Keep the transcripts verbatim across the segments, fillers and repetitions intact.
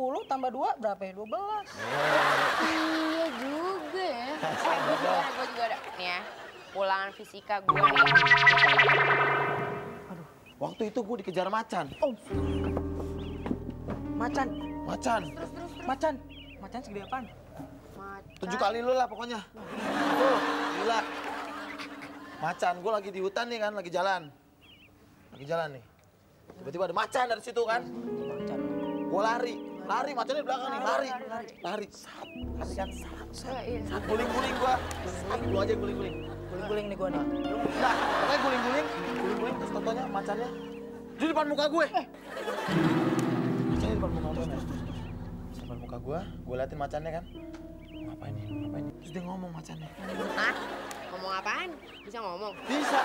sepuluh tambah dua berapa ya? dua belas. Iya juga ya. Eh, gue juga ada, gue juga ada. Nih ya, ulangan fisika gue nih. Aduh, waktu itu gue dikejar macan. Oh. Macan. Macan. Terus, terus, terus. Macan. Macan segede apaan? Macan. Tujuh kali lu lah pokoknya. Tuh, gila. Macan, gue lagi di hutan nih kan, lagi jalan. Lagi jalan nih. Tiba-tiba ada macan dari situ kan. Macan. Gue lari, lari macannya di belakang nih, lari. Lari, sat, lari kan, sat, sat. Sat, guling-guling gue. Sat, gue aja guling-guling. Guling-guling nih gua nih. Nah, pokoknya guling-guling, guling-guling terus tontonnya macannya di depan muka gue. Macannya di depan muka gue nih. Di depan muka gue, gue liatin macannya kan. Ngapain nih, ngapain nih. Terus dia ngomong macannya. Hah? Ngomong apaan? Bisa ngomong? Bisa.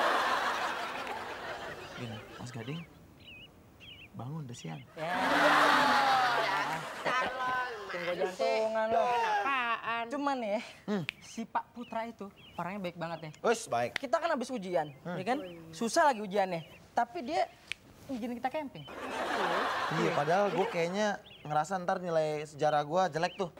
Gini, Mas Gading, bangun udah siang. Ya. Dasar lo, Tunggu gimana sih? jantungan lo. Apaan? Cuman ya, Hmm. si Pak Putra itu orangnya baik banget ya. Wes, baik. Kita kan habis ujian, ya kan? Susah lagi ujiannya. Tapi dia ngizinin kita camping. Iya, padahal gue kayaknya ngerasa ntar nilai sejarah gue jelek tuh.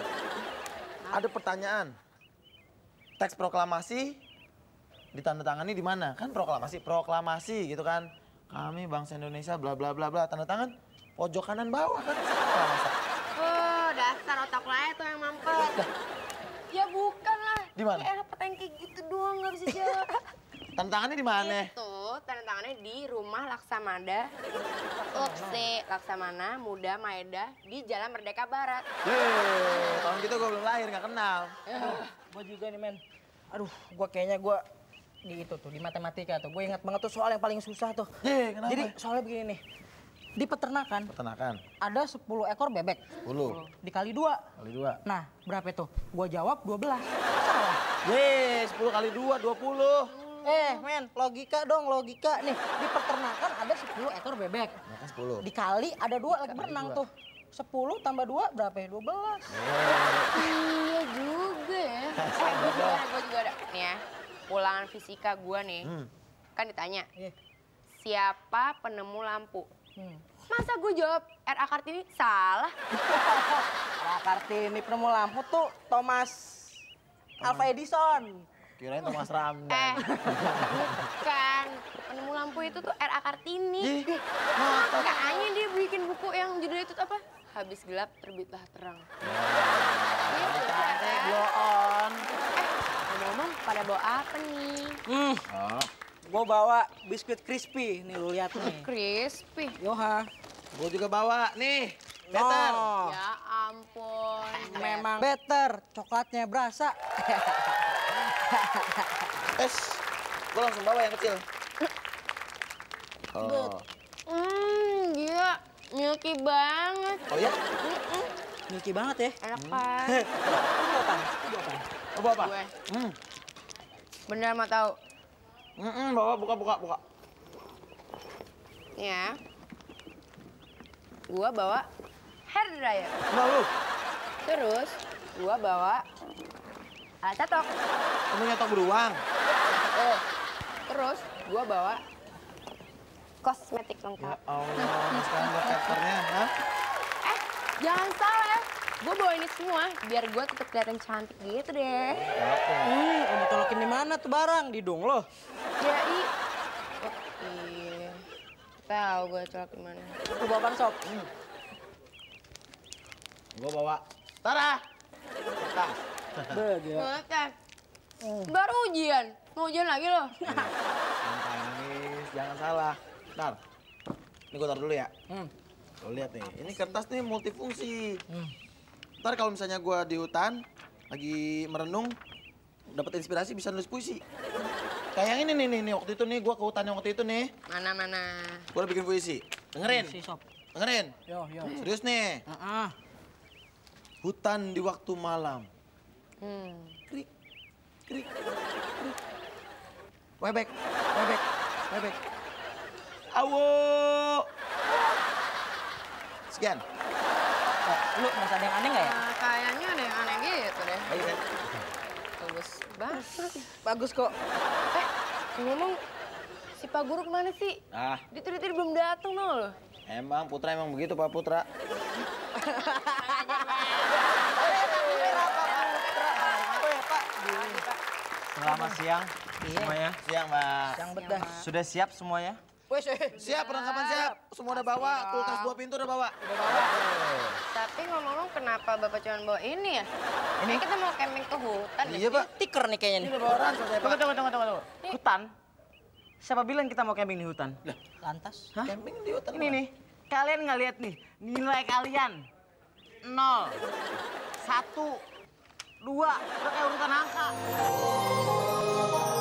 Ada pertanyaan. Teks proklamasi ditandatangani di mana? Kan proklamasi, proklamasi gitu kan. Kami bangsa Indonesia bla bla bla bla, tanda tangan pojok kanan bawah kan. Salah masa. Oh, dasar otak lo tuh yang mampet. Ya bukan lah. Di mana? Kayak pertanyaan kayak gitu doang nggak bisa jawab. Tanda tangannya di mana? Itu tanda tangannya di rumah Laksamada. Upsi, Laksamana, Muda, Maeda di Jalan Merdeka Barat. Yeay, tahun gitu gue belum lahir, gak kenal. Gue juga nih men. Aduh, gue kayaknya gue di itu tuh, di matematika tuh. Gue ingat banget tuh soal yang paling susah tuh. Yeay, kenapa? Jadi soalnya begini nih. Di peternakan Peternakan, ada sepuluh ekor bebek. sepuluh Dikali dua. kali dua. Nah, berapa itu? Gue jawab dua belas. Salah. Yeay, sepuluh kali dua, dua puluh. Eh, men, logika dong, logika. Nih, di peternakan ada sepuluh ekor bebek. Nah, kan sepuluh. Dikali ada dua lagi berenang dua. tuh. sepuluh tambah dua berapa ya? dua belas. Iya juga ya. Eh, gue juga ada, gue juga ada. Nih ya, ulangan fisika gue nih. Hmm. Kan ditanya, Iya. siapa penemu lampu? Hmm. Masa gue jawab R A Kartini salah? Nah, Kartini penemu lampu tuh Thomas Alva Edison. Kirain Thomas Ramdan. Eh, bukan. Penemu lampu itu tuh R A Kartini. Ih, Makanya dia bikin buku yang judulnya itu apa? Habis gelap terbitlah terang. Gitu, Cantik, kan? blow on. Eh, ngomong-ngomong pada bawa apa nih? Hmm, Oh, gue bawa biskuit crispy. Nih, lu lihat nih. Crispy. Yoha. gue juga bawa nih. Better. Oh, Ya ampun. memang better. Coklatnya berasa. Es, gue langsung bawa yang kecil. Oh, Hmm, gila. Milky banget. oh ya? Milky banget ya. Enak kan? Itu buatan. Itu buatan. Oh, bawa apa? Gue Hmm, bener mau tahu. hmm, hmm, bawa, buka, buka, buka. Nih ya. Gua bawa hair dryer. Nah lu, Terus gua bawa alat cetok. kamu nyetok beruang. Oh. Terus gua bawa kosmetik Ya lengkap. Allah, sekarang buat chapternya, hah? Eh, jangan salah ya. Gua bawa ini semua biar gua tetap kelihatan cantik gitu deh. Apa? Hmm, kamu tolokin di mana tuh barang? Di dong lo. Ya i. Oh, iya. Tahu gua colok di mana. Lu bawa apaan, Sob? Gue bawa. Tara! Kertas. Bege. Ngeliat baru ujian. Mau ujian lagi lo? Jangan nangis, jangan salah. Ntar, ini gue taruh dulu ya. Hmm. Lo lihat nih, ini kertas nih multifungsi. Hmm. Ntar kalau misalnya gue di hutan, lagi merenung, dapat inspirasi bisa nulis puisi. Kayak yang ini nih, nih, nih, waktu itu nih, gue ke hutan yang waktu itu nih. Mana mana. Gue udah bikin puisi. Dengerin, Si Sob. dengerin. Yo, yo. Serius nih. Ah, ah. Hutan di waktu malam. Hmm. Krik, krik, krik. Webek, webek, webek. Awo. Sekian. Oh, lu masih ada yang aneh nggak ya? Nah, kayaknya ada yang aneh gitu deh. Ayo, kan? Bagus banget. Bagus kok. Eh, ngomong si Pak Guru kemana sih? Ah, Dia tadi tadi belum datang no lo. emang Putra emang begitu Pak Putra. siang Iya. semuanya. Siang, Mbak. Yang bedah. Sudah siap semuanya? Wes, eh. Siap, perlengkapan siap. Semua udah bawa, kulkas dua pintu udah bawa. Tapi ngomong-ngomong kenapa Bapak cuma bawa ini ya? Ini kita mau camping ke hutan. Iya, Pak. Tiker nih kayaknya Ini nih. udah bawa ransel saya, Tunggu, Pak. tunggu, tunggu, tunggu. tunggu. Hutan? Siapa bilang kita mau camping di hutan? Lantas. Hah? Camping di hutan. Ini Pak. nih, kalian nggak lihat nih, nilai kalian nol, satu, dua, udah kayak urutan angka.